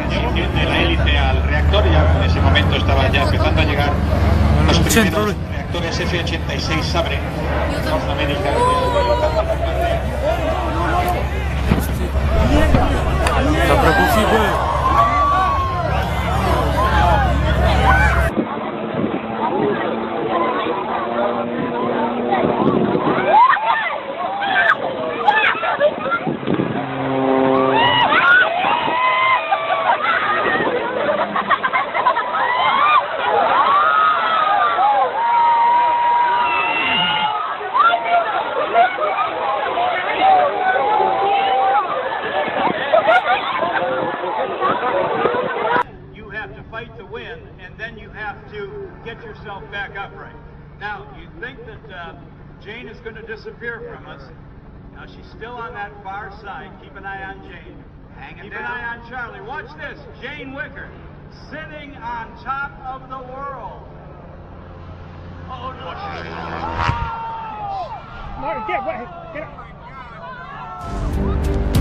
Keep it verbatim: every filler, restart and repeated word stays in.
de la hélice al reactor, ya en ese momento estaba ya empezando a llegar los primeros reactores F ochenta y seis Sabre, Norteamérica. Get yourself back upright. Now, you think that uh, Jane is going to disappear from us. Now, she's still on that far side. Keep an eye on Jane. Hanging Keep down. an eye on Charlie. Watch this. Jane Wicker sitting on top of the world. Oh, no. Martin, get, wait, get up.